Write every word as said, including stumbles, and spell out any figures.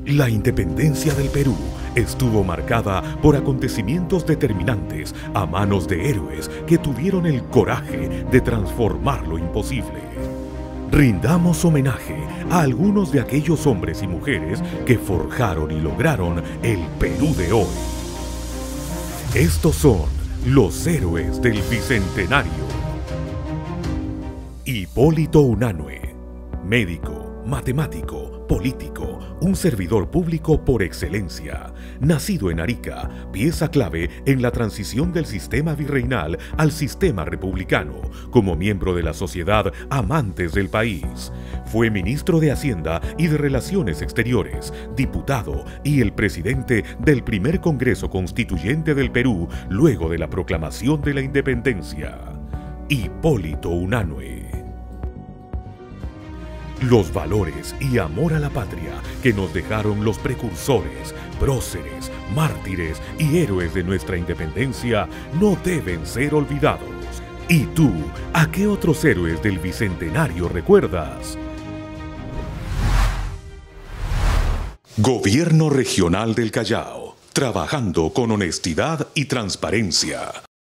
La independencia del Perú estuvo marcada por acontecimientos determinantes a manos de héroes que tuvieron el coraje de transformar lo imposible. Rindamos homenaje a algunos de aquellos hombres y mujeres que forjaron y lograron el Perú de hoy. Estos son los héroes del Bicentenario. Hipólito Unanue, médico, matemático, político, un servidor público por excelencia. Nacido en Arica, pieza clave en la transición del sistema virreinal al sistema republicano, como miembro de la sociedad Amantes del País. Fue ministro de Hacienda y de Relaciones Exteriores, diputado y el presidente del primer Congreso Constituyente del Perú luego de la proclamación de la independencia. Hipólito Unanue. Los valores y amor a la patria que nos dejaron los precursores, próceres, mártires y héroes de nuestra independencia no deben ser olvidados. ¿Y tú, a qué otros héroes del Bicentenario recuerdas? Gobierno Regional del Callao, trabajando con honestidad y transparencia.